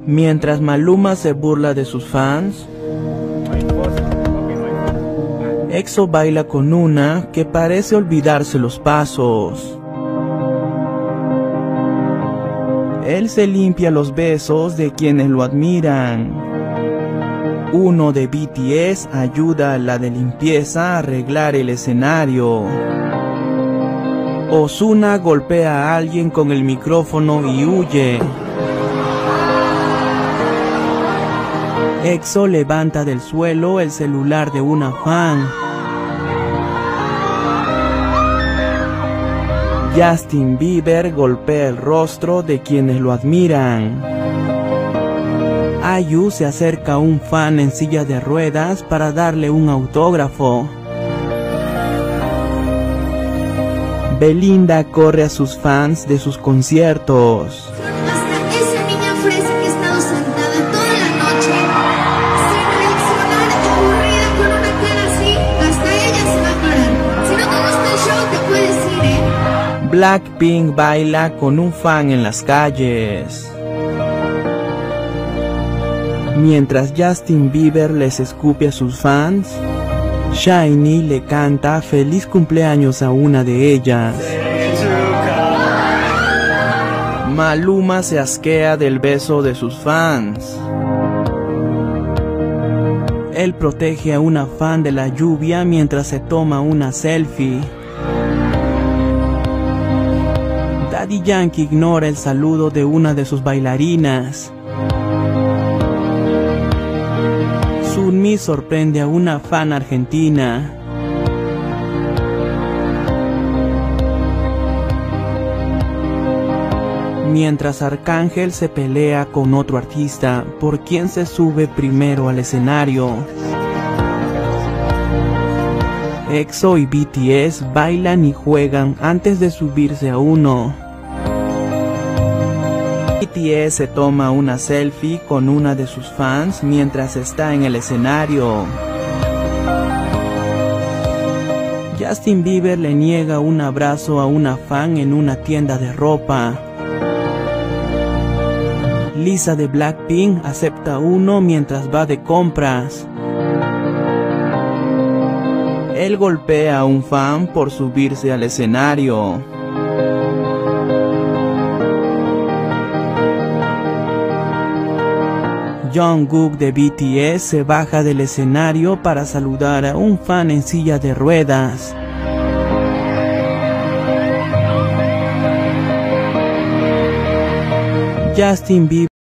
Mientras Maluma se burla de sus fans, EXO baila con una que parece olvidarse los pasos. Él se limpia los besos de quienes lo admiran. Uno de BTS ayuda a la de limpieza a arreglar el escenario. Ozuna golpea a alguien con el micrófono y huye. EXO levanta del suelo el celular de una fan. Justin Bieber golpea el rostro de quienes lo admiran. IU se acerca a un fan en silla de ruedas para darle un autógrafo. Belinda corre a sus fans de sus conciertos. Hasta esa niña fresa que ha estado sentada toda la noche, sin reaccionar, aburrida con una cara así, hasta ella se va a parar. Si no te gusta el show, te puedes ir, Blackpink baila con un fan en las calles. Mientras Justin Bieber les escupe a sus fans, SHINee le canta feliz cumpleaños a una de ellas. Maluma se asquea del beso de sus fans. Él protege a una fan de la lluvia mientras se toma una selfie. Daddy Yankee ignora el saludo de una de sus bailarinas. Sunmi sorprende a una fan argentina. Mientras Arcángel se pelea con otro artista por quien se sube primero al escenario. EXO y BTS bailan y juegan antes de subirse a uno. BTS se toma una selfie con una de sus fans mientras está en el escenario. Justin Bieber le niega un abrazo a una fan en una tienda de ropa. Lisa de Blackpink acepta uno mientras va de compras. Él golpea a un fan por subirse al escenario. Jungkook de BTS se baja del escenario para saludar a un fan en silla de ruedas. Justin Bieber